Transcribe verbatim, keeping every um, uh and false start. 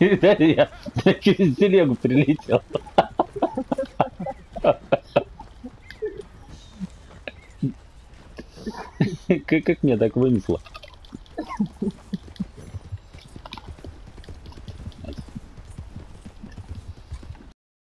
Я через телегу прилетел. Как, как меня так вынесло?